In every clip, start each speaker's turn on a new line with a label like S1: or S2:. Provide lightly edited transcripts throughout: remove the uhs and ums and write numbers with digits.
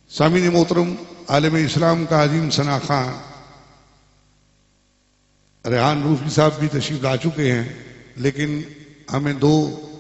S1: سامعین محترم، عالم اسلام کا عظیم ثنا خواں ریحان روفی صاحب بھی تشریف لا چکے ہیں، لیکن ہمیں دو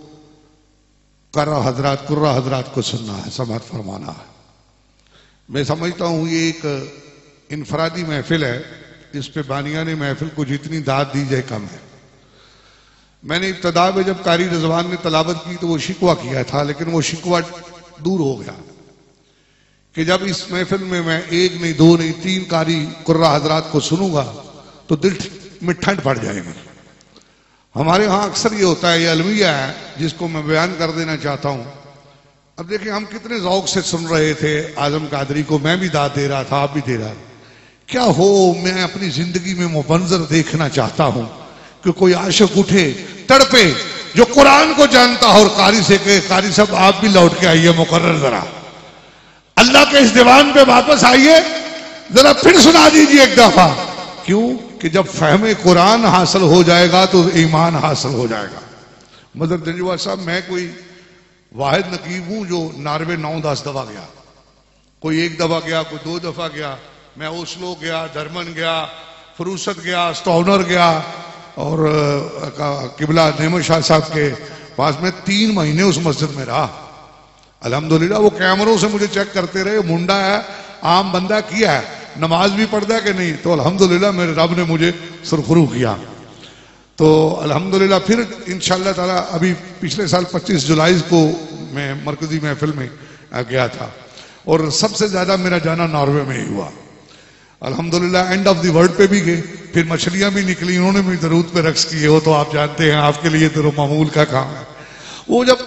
S1: قرہ حضرات کو سننا ہے، سماعت فرمانا ہے۔ میں سمجھتا ہوں یہ ایک انفرادی محفل ہے، اس پہ بانیان محفل کو جتنی داد دی جائے کم ہے۔ میں نے ابتدا میں جب قاری رضوان نے تلاوت کی تو وہ شکوہ کیا تھا، لیکن وہ شکوہ دور ہو گیا کہ جب اس محفل میں ایک نہیں دو نہیں تین قاری قرہ حضرات کو سنوں گا تو دل میں ٹھنڈ پڑ جائے گی۔ ہمارے ہاں اکثر یہ ہوتا ہے، یہ المیہ ہے جس کو میں بیان کر دینا چاہتا ہوں۔ اب دیکھیں ہم کتنے ذوق سے سن رہے تھے اعظم قادری کو، میں بھی داد دے رہا تھا، آپ بھی دے رہا تھا۔ کیا ہو، میں اپنی زندگی میں وہ منظر دیکھنا چاہتا ہوں کہ کوئی عاشق اٹھے تڑپے جو قرآن کو جانتا ہو اور قاری سے کہے قاری صاحب آپ بھی لوٹ کے آئیے، مقرر ذرا اللہ کے اس دیوان پہ واپس آئیے، ذرا پھر سنا دیجیے ایک دفعہ۔ کیوں کہ جب فہم قرآن حاصل ہو جائے گا تو ایمان حاصل ہو جائے گا۔ مدر دنجوار صاحب، میں کوئی واحد نقیب ہوں جو ناروے 9-10 دفعہ گیا، کوئی ایک دفعہ گیا، کوئی 2 دفعہ گیا۔ میں اوسلو گیا، درمن گیا، فروست گیا، سٹونر گیا، اور قبلہ نعمت شاہ صاحب کے پاس میں 3 مہینے اس مسجد میں رہا۔ الحمدللہ وہ کیمروں سے مجھے چیک کرتے رہے، منڈا ہے، عام بندہ کیا ہے، نماز بھی پڑھتا ہے کہ نہیں، تو الحمدللہ میرے رب نے مجھے سرخرو کیا۔ تو الحمدللہ پھر انشاءاللہ تعالی ابھی پچھلے سال 25 جولائی کو میں مرکزی محفل میں گیا تھا، اور سب سے زیادہ میرا جانا ناروے میں ہی ہوا۔ الحمدللہ اینڈ آف دی ورلڈ پہ بھی گئے، پھر مچھلیاں بھی نکلی، انہوں نے بھی درود پہ رقص کیے، وہ تو آپ جانتے ہیں، آپ کے لیے تو معمول کا کام ہے۔ وہ جب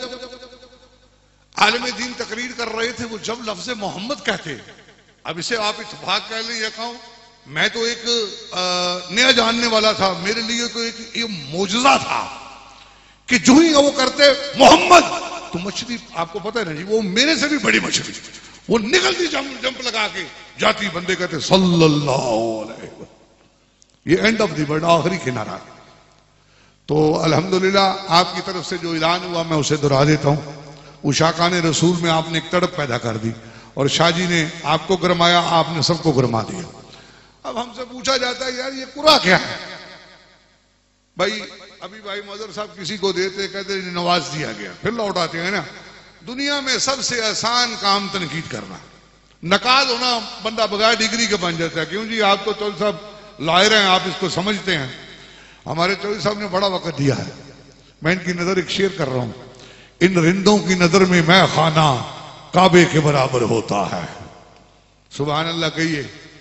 S1: عالم دین تقریر کر رہے تھے، وہ جب لفظ محمد کہتے، اب اسے آپ اتفاق کہہ لیں یا کہوں، میں تو ایک نیا جاننے والا تھا، میرے لیے تو ایک یہ معجزہ تھا کہ جو ہی وہ کرتے محمد تو مچھلی، آپ کو پتہ ہے نا جی، وہ میرے سے بھی بڑی مچھلی، وہ نکلتی جمپ لگا کے جاتی، بندے کہتے صلی اللہ علیہ وسلم۔ یہ اینڈ آف دی ورلڈ، آخری کنارہ۔ تو الحمدللہ آپ کی طرف سے جو اعلان ہوا میں اسے دہرا دیتا ہوں۔ اشاقان رسول میں آپ نے ایک تڑپ پیدا کر دی، اور شاہ جی نے آپ کو گرمایا، آپ نے سب کو گرما دیا۔ اب ہم سے پوچھا جاتا ہے یار یہ قرآن کیا ہے؟ بھائی ابھی بھائی مظہر صاحب کسی کو دیتے، کہتے ہیں نواز دیا گیا، پھر لوٹ آتے ہیں نا۔ دنیا میں سب سے آسان کام تنقید کرنا، نقاد ہونا بندہ بغیر ڈگری کے بن جاتا ہے۔ کیوں جی، آپ تو چودھری صاحب لائر ہیں، آپ اس کو سمجھتے ہیں۔ ہمارے چودھری صاحب نے بڑا وقت دیا ہے، میں ان کی نظر ایک شعر کر رہا ہوں۔ ان رندوں کی نظر میں میں خانہ کعبے کے برابر ہوتا ہے۔ سبحان اللہ کہیے،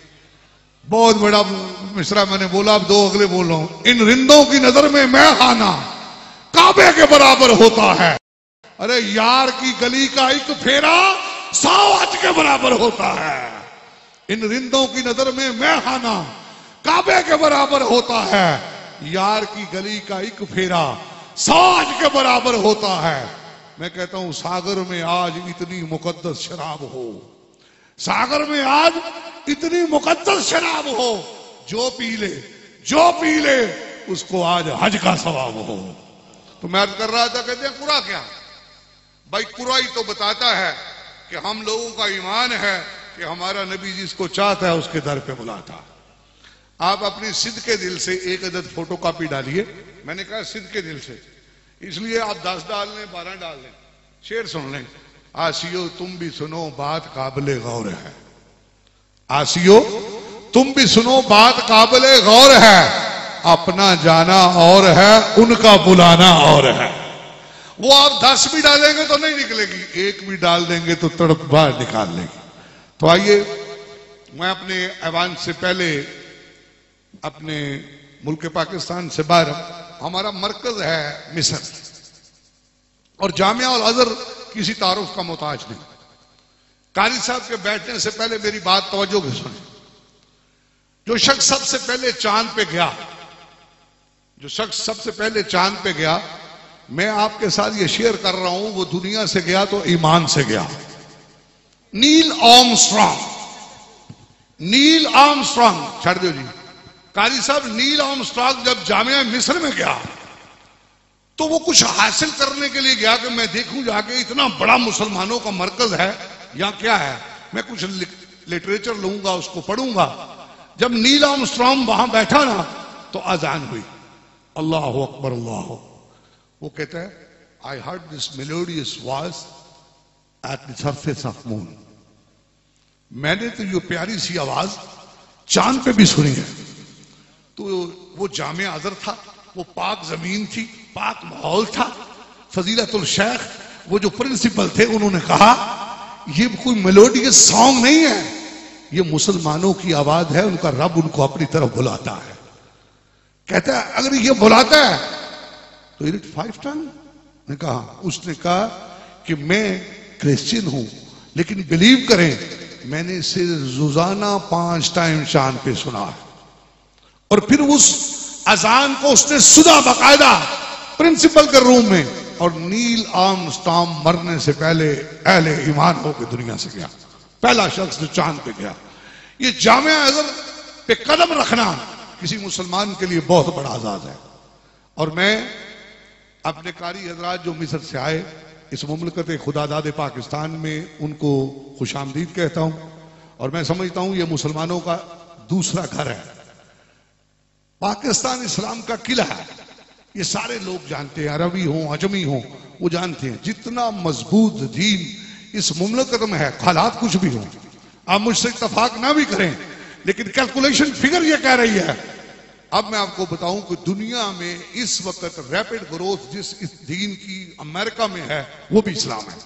S1: بہت بڑا مصرع میں نے بولا، اب 2 اگلے بول رہا ہوں۔ ان رندوں کی نظر میں میں خانہ کعبے کے برابر ہوتا ہے، ارے یار کی گلی کا ایک پھیرا 100 حج کے برابر ہوتا ہے۔ ان رندوں کی نظر میں میں خانہ کعبے کے برابر ہوتا ہے، یار کی گلی کا ایک پھیرا 100 حج کے برابر ہوتا ہے۔ میں کہتا ہوں ساگر میں آج اتنی مقدس شراب ہو، ساگر میں آج اتنی مقدس شراب ہو، جو پی لے اس کو آج حج کا ثواب ہو۔ تو میں عرض کر رہا تھا، کہتے ہیں قرآن کیا؟ بھائی قرآن ہی تو بتاتا ہے کہ ہم لوگوں کا ایمان ہے کہ ہمارا نبی جس کو چاہتا ہے اس کے در پہ بلاتا۔ آپ اپنی صدقے دل سے 1 عدد فوٹو کاپی ڈالیے، میں نے کہا صدقے دل سے، اس لیے آپ 10 ڈال لیں، 12 ڈال لیں۔ شعر سن لیں، آسیو تم بھی سنو بات قابل غور ہے، آسیو تم بھی سنو بات قابل غور ہے، اپنا جانا اور ہے ان کا بلانا اور ہے۔ وہ آپ 10 بھی ڈالیں گے تو نہیں نکلے گی، 1 بھی ڈال دیں گے تو تڑپ باہر نکال لے گی۔ تو آئیے، میں اپنے ایوان سے پہلے اپنے ملک پاکستان سے باہر، ہمارا مرکز ہے مصر، اور جامعہ الازہر کسی تعارف کا محتاج نہیں۔ قاری صاحب کے بیٹھنے سے پہلے میری بات توجہ سے سنیں۔ جو شخص سب سے پہلے چاند پہ گیا، میں آپ کے ساتھ یہ شیئر کر رہا ہوں، وہ دنیا سے گیا تو ایمان سے گیا۔ نیل آرمسٹرانگ چھڑ دو جی، قاری صاحب نیل آرمسٹرانگ جب جامعہ مصر میں گیا تو وہ کچھ حاصل کرنے کے لیے گیا کہ میں دیکھوں جا کے اتنا بڑا مسلمانوں کا مرکز ہے، یہاں کیا ہے؟ میں کچھ لٹریچر لوں گا، اس کو پڑھوں گا. جب نیل آرمسٹرانگ وہاں بیٹھا نا تو اذان ہوئی، اللہ اکبر اللہ. وہ کہتا ہے I heard this melodious voice at the surface of moon. میں نے تو یہ پیاری سی آواز چاند پہ بھی سنی ہے. تو وہ جامع ازہر تھا، وہ پاک زمین تھی، پاک ماحول تھا. فضیلت الشیخ وہ جو پرنسپل تھے انہوں نے کہا یہ کوئی میلوڈیس سانگ نہیں ہے، یہ مسلمانوں کی آواز ہے، ان کا رب ان کو اپنی طرف بلاتا ہے. کہتا ہے اگر یہ بلاتا ہے تو is it 5 ٹن؟ نے کہا. اس نے کہا کہ میں کرسچن ہوں لیکن بلیو کریں میں نے اسے روزانہ 5 ٹائم چاند پہ سنا ہے. اور پھر اس اذان کو اس نے سنا باقاعدہ پرنسپل کے روم میں. اور نیل آرمسٹرانگ مرنے سے پہلے اہل ایمان ہو کے دنیا سے گیا، پہلا شخص جو چاند پہ گیا. یہ جامع ازہر پہ قدم رکھنا کسی مسلمان کے لیے بہت بڑا اعزاز ہے. اور میں اپنے قاری حضرات جو مصر سے آئے اس مملکت خدا داد پاکستان میں ان کو خوش آمدید کہتا ہوں. اور میں سمجھتا ہوں یہ مسلمانوں کا دوسرا گھر ہے. پاکستان اسلام کا قلعہ ہے، یہ سارے لوگ جانتے ہیں، عربی ہوں عجمی ہوں وہ جانتے ہیں. جتنا مضبوط دین اس مملکت میں ہے، حالات کچھ بھی ہوں، آپ مجھ سے اتفاق نہ بھی کریں لیکن کیلکولیشن فگر یہ کہہ رہی ہے. اب میں آپ کو بتاؤں کہ دنیا میں اس وقت ریپڈ گروتھ جس اس دین کی امریکہ میں ہے وہ بھی اسلام ہے.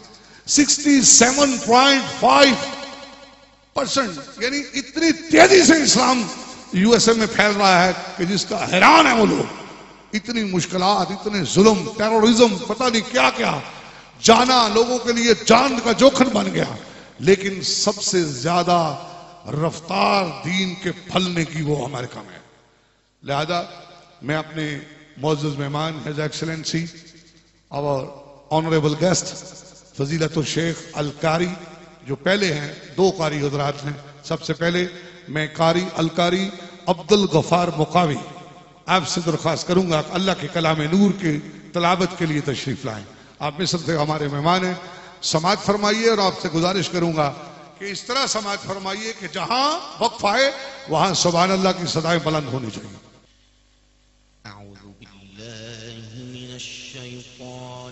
S1: 67.5% یعنی اتنی تیزی سے اسلام یو ایس اے میں پھیل رہا ہے کہ جس کا حیران ہے وہ لوگ. اتنی مشکلات، اتنے ظلم، ٹیرورزم، پتہ نہیں کیا کیا جانا لوگوں کے لیے جان کا جوخم بن گیا. لیکن سب سے زیادہ رفتار دین کے پھلنے کی وہ امریکہ میں ہے. لہذا میں اپنے معزز مہمان ہیز ایکسلنسی اور آنریبل گیسٹ فضیلت الشیخ القاری جو پہلے ہیں، 2 قاری حضرات ہیں. سب سے پہلے میں قاری القاری عبدالغفار مقاوی آپ سے درخواست کروں گا کہ اللہ کے کلام نور کی تلاوت کے لیے تشریف لائیں. آپ مصر سے ہمارے مہمان ہیں، سماعت فرمائیے. اور آپ سے گزارش کروں گا کہ اس طرح سماعت فرمائیے کہ جہاں وقف آئے وہاں سبحان اللہ کی صدائیں بلند ہونی چاہیے.
S2: أعوذ بالله من الشيطان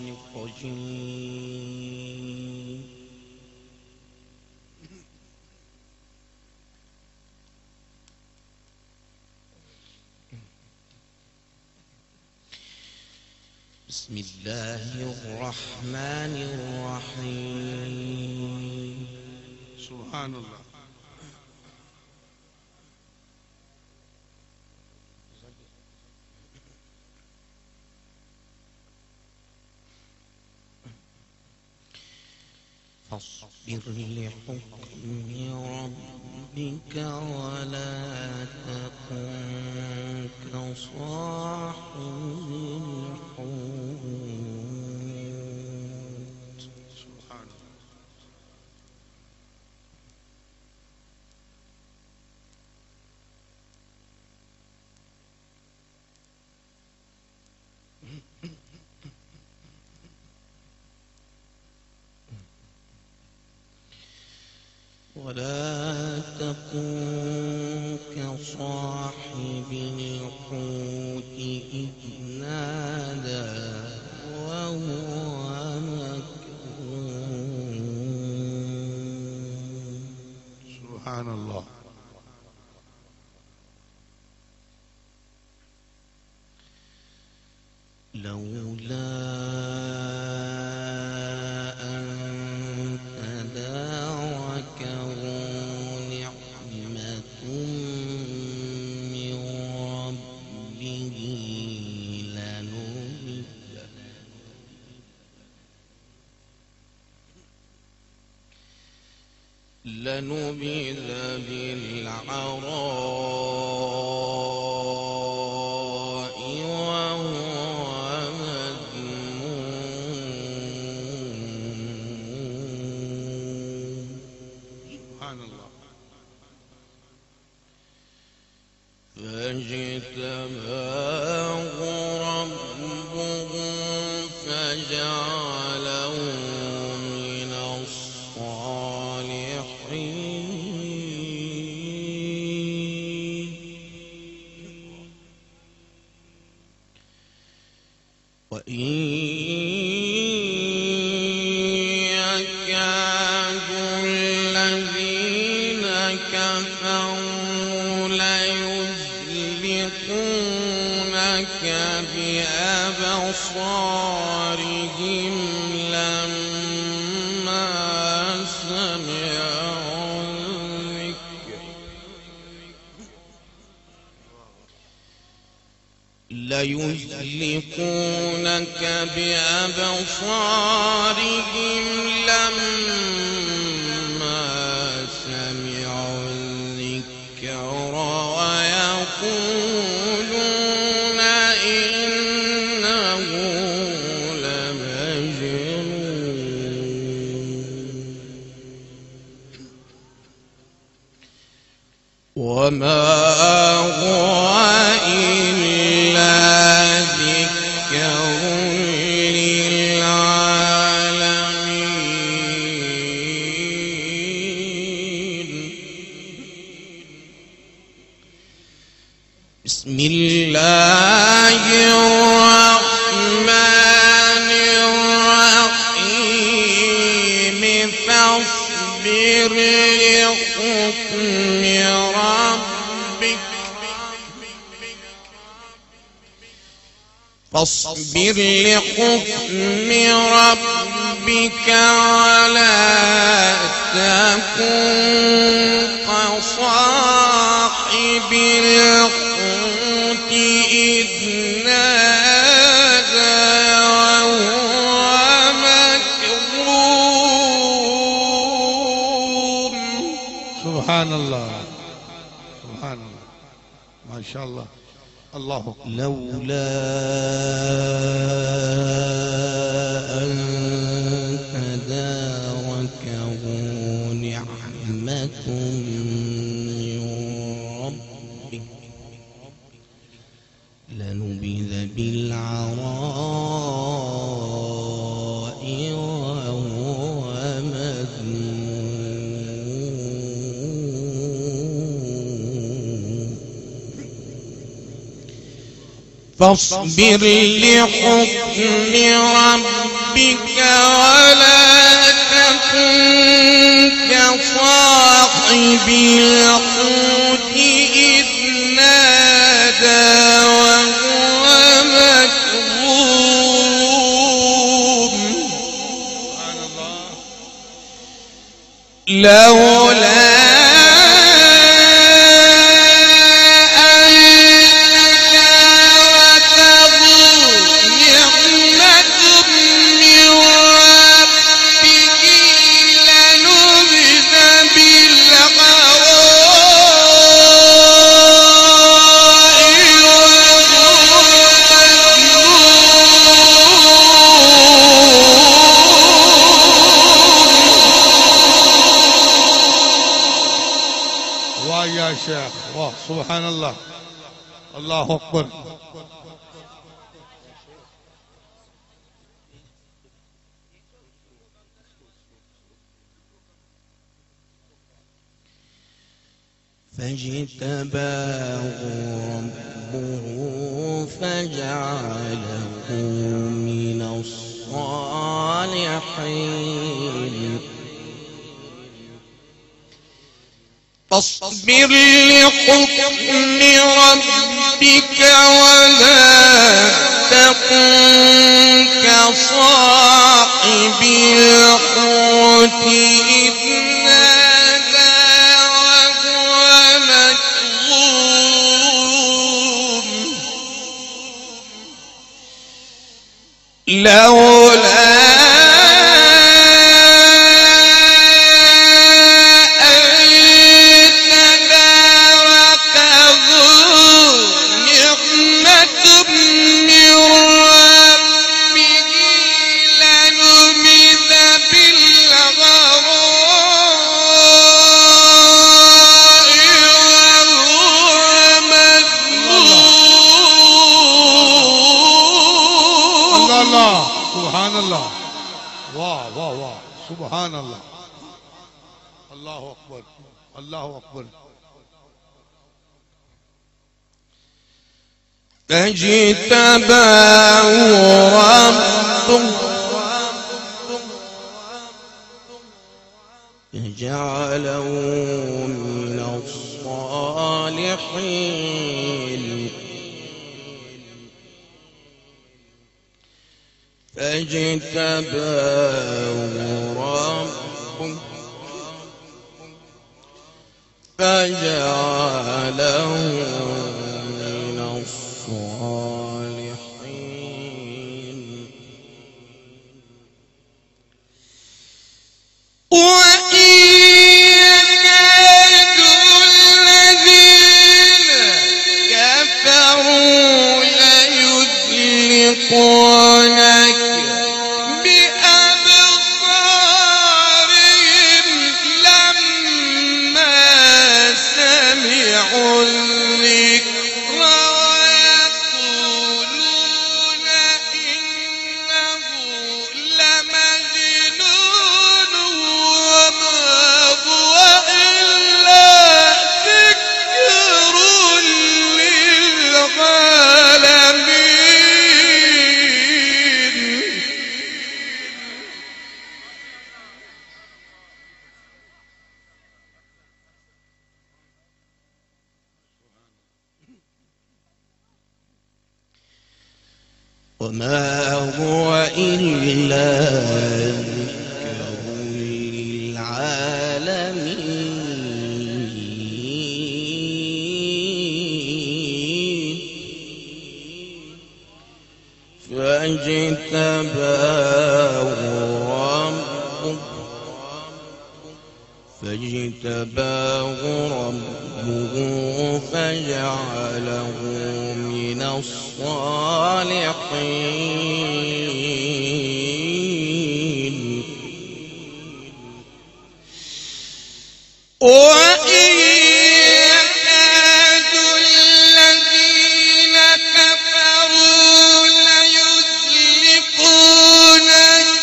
S2: الرجيم. بسم الله الرحمن الرحيم.
S1: سبحان اللہ.
S2: فاصبر لحكم ربك ولا تكن كصاحب الحوت.
S1: سبحان اللہ.
S2: ولا تكن كصاحب الحوت إذ نادى وهو مكظوم.
S1: سبحان اللہ.
S2: لولا أن تداركه نعمة من ربه لنبذ بالعراء وهو مذموم.
S1: سبحان اللہ.
S2: فاجتباه ربه فجعله من الصالحين. كفروا ليزلقونك بأبصارهم لما سمعوا الذكر ليزلقونك بأبصارهم لما سمعوا الذكر ويقولون إنه لمجنون وما هو إلا ذكر للعالمين. بسم الله الرحمن الرحيم فاصبر لحكم ربك فاصبر لحكم ربك ولا تكن كصاحب الحوت إذ نادى وهو مكظوم.
S1: سبحان الله سبحان الله ما شاء الله. الله أكبر.
S2: لولا أن تداركه نعمة من ربك لنبذ بالعراء وهو مذموم. فاصبر لحكم ربك ولا تكن كصاحب الحوت إذ نادى وهو مكظوم. لولا
S1: يا شيخ. واہ سبحان الله. الله أكبر.
S2: فاجتباه ربه فجعله من الصالحين. فاصبر لحكم ربك ولا تكن كصاحب الحوت إذ نادى وهو مكظوم. لولا
S1: سبحان الله. واہ واہ واہ سبحان الله. الله أكبر. الله أكبر.
S2: فاجتباه ربه فجعله الصالحين فاجتباه ربه فجعله من الصالحين وإن يكاد الذين كفروا ليزلقونك بأبصارهم لما سمعوا الذكر ويقولون إنه لمجنون وما هو إلا ذكر للعالمين وما هو إلا ذكر للعالمين فاجتباه ربه فجعله من الصالحين وإن يكاد الذين كفروا ليزلقونك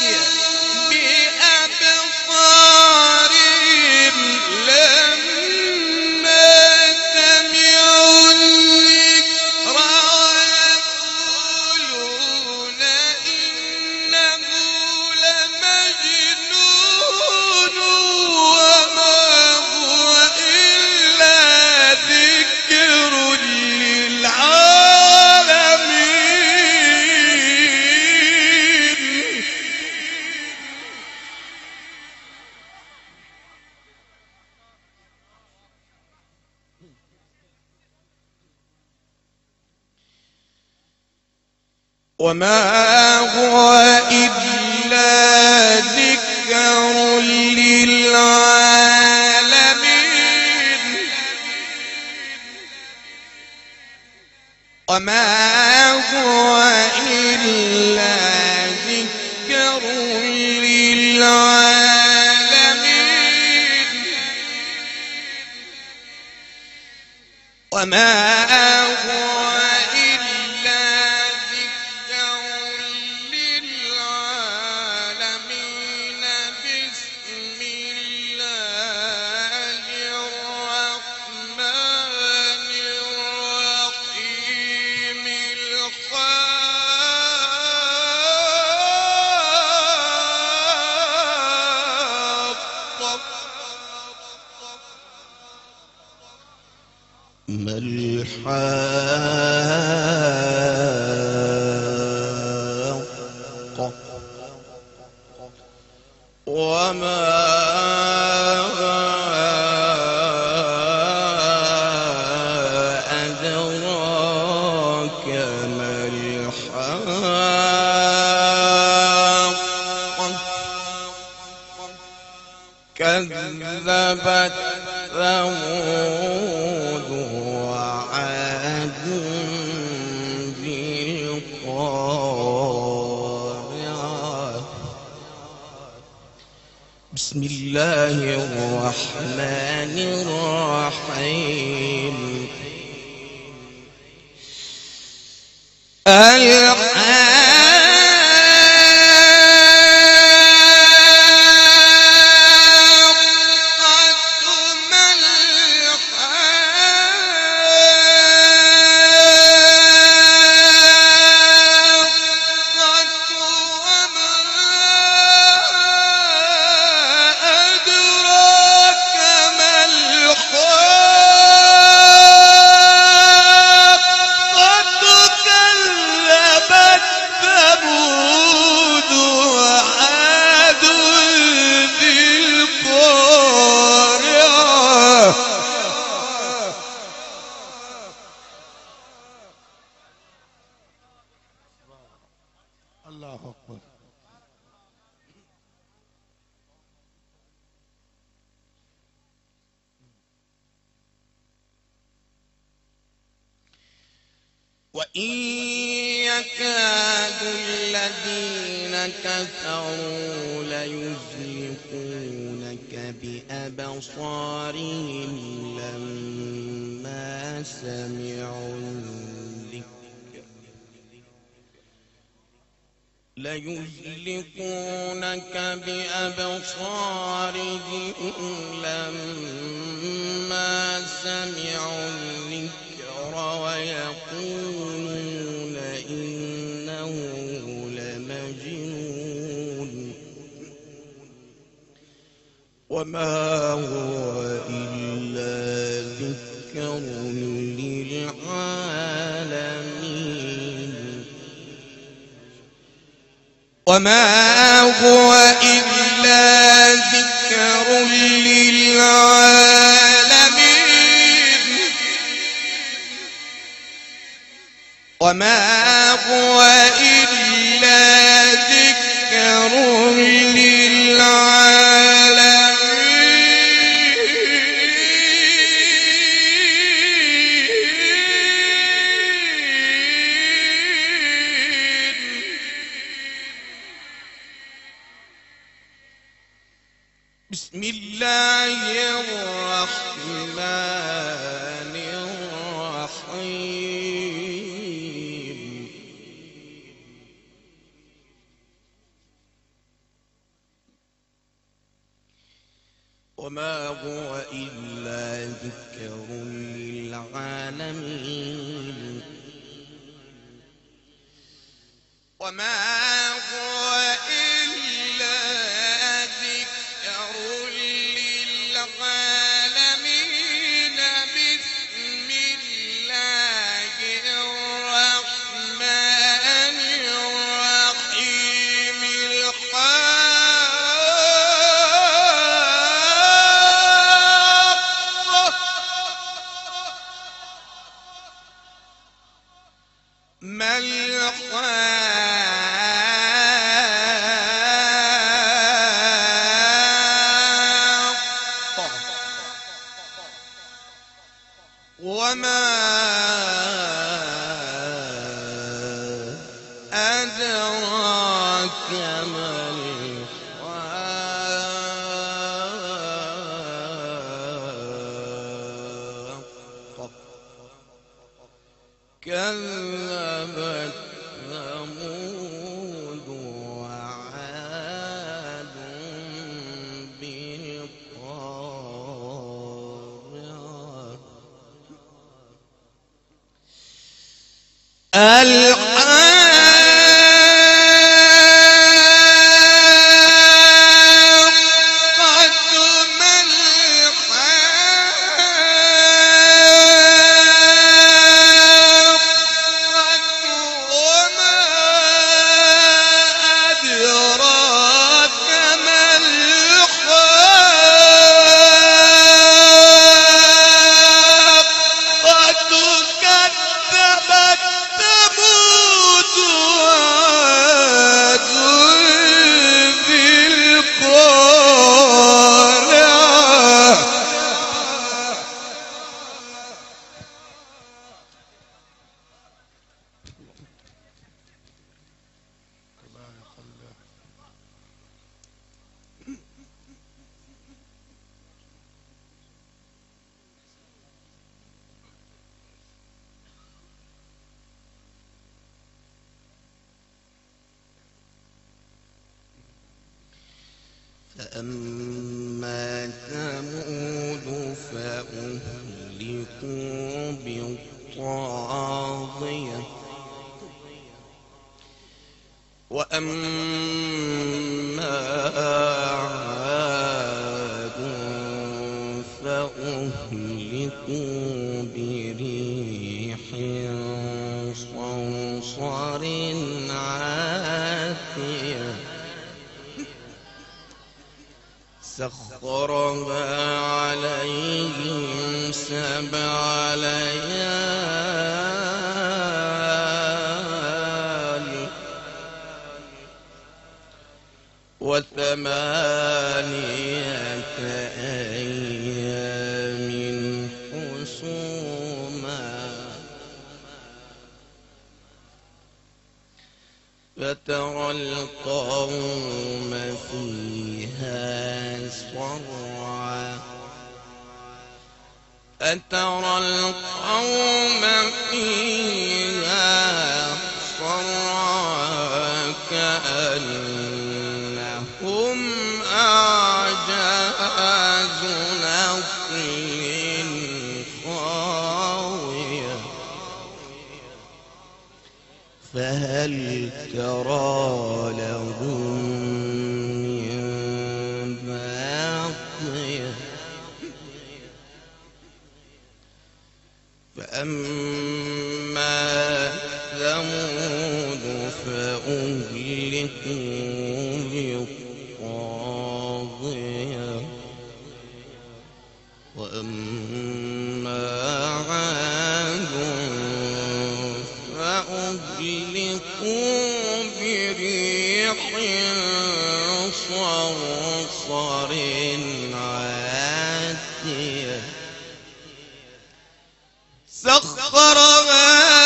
S2: بأبصارهم لما سمعوا الذكر ويقولون إنه لمجنون وما هو إلا ذكر للعالمين وما هو إلا ذكر للعالمين وما هو إلا ذكر للعالمين وما هو إلا ذكر للعالمين بسم الله الرحمن الرحيم ما الحاقة وما أدراك ما الحاقة كذبت ثمود وعاد بالقارعة بسم الله الرحمن الرحيم وإن يكاد الذين كفروا ليزلقونك بأبصارهم لما سمعوا الذكر ويقولون إنه لمجنون وما هو إلا ذكر للعالمين وما هو إلا ذكر للعالمين وما هو إلا ذكر بسم الله الرحمن الرحيم وما هو إلا ذكر للعالمين وما هو إلا ذكر للعالمين بسم الله الرحمن الرحيم ما الحاقة وما أدراك ما الحاقة كذبت ثمود وعاد بالقارعة فأما ثمود فأهلكوا بالطاغية وأما عاد فأهلكوا بريح صرصر عاتية سخرها عليهم 7 ليال و8 أيام حسوما فترى القوم فيها صرعى فترى القوم فيها صرعى كأنهم أعجاز نخل خاوية فهل ترى لهم من باقية فأما ثمود فأهلكوا بالطاغية وأما عاد فأهلكوا بريح صرصر عاتية سخرها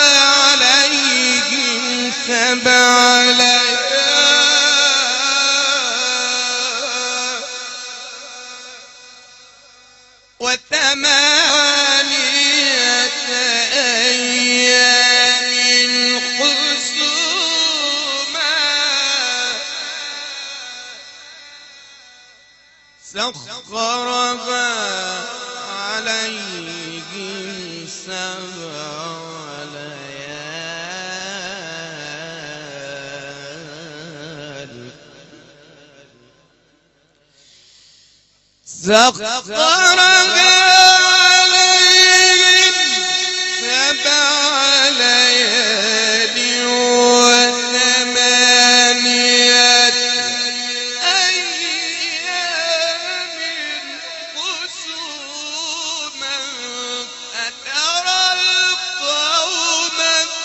S2: عليهم 7 ليال و8 أيام حسوما سخرها عليهم 7 ليال سخرها عليهم 7 ليال و8 أيام حسوما فترى القوم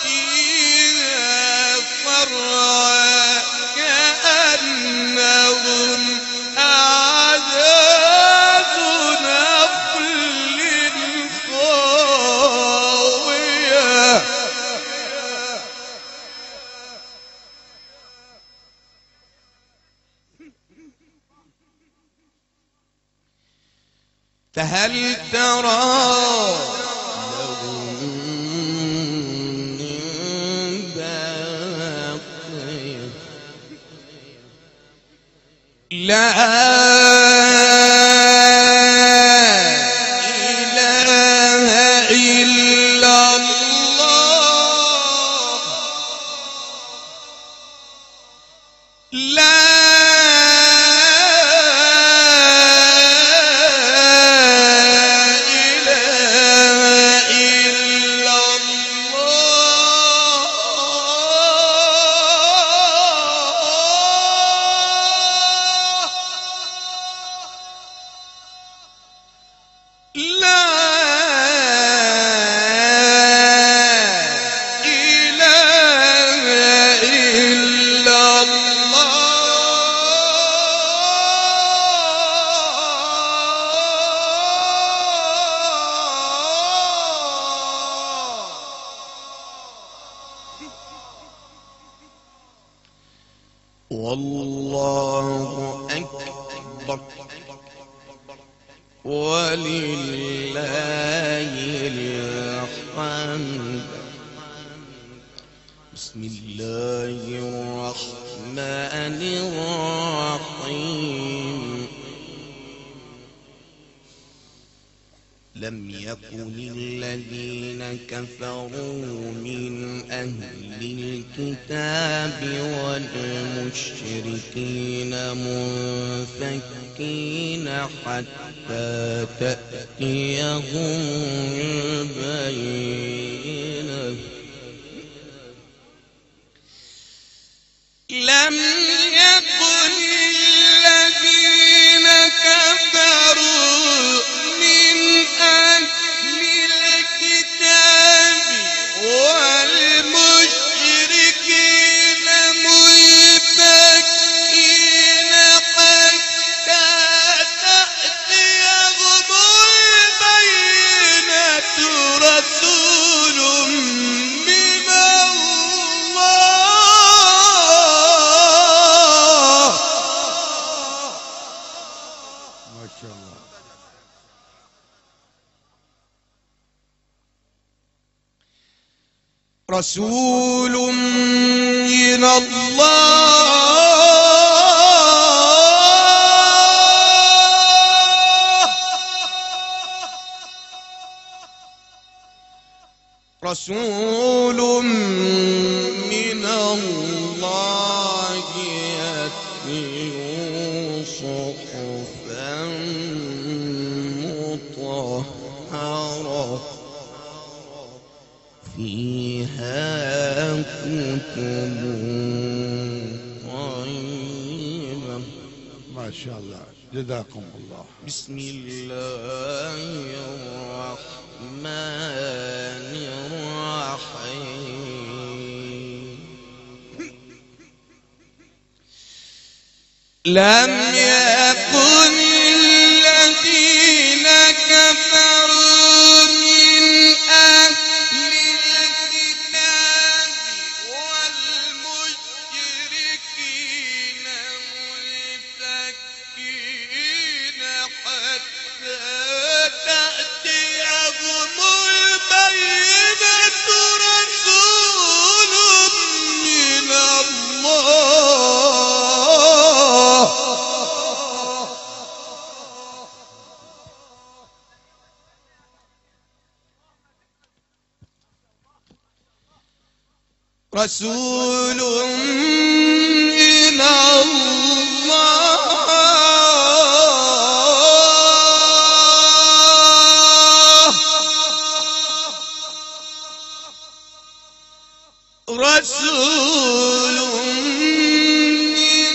S2: فيها صرعى كأنهم أعجاز نخل خاوية فهل ترى لهم من باقية لا إله إلا الله لا إله إلا الله لا إله إلا الله والله أكبر ولله الحمد بسم الله الرحمن الرحيم لم يكن الذين كفروا من أهل الكتاب والمشركين منفكين حتى تأتيهم البينة لم يكن الذين كفروا من أهل الكتاب والمشركين منفكين حتى تأتيهم البينة رسول رسول من الله رسول من الله يتلو صحفا مطهرة فيها كتب قيمة.
S1: ما شاء الله، جزاكم الله.
S2: بسم الله الرحمن الرحيم. لم يكن الذين كفروا من أهل الكتاب والمشركين منفكين حتى تأتيهم البينة. رسول من الله رسول من الله رسول من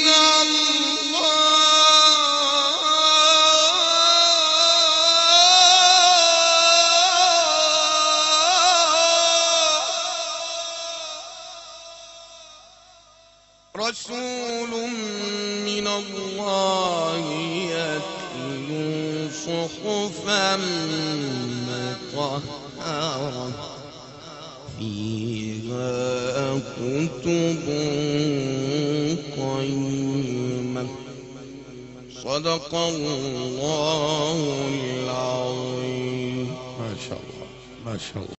S2: رسول من الله يتلو صحفا مطهرة فيها كتب قيمة. صدق الله العظيم.
S1: ما شاء الله، ما شاء الله.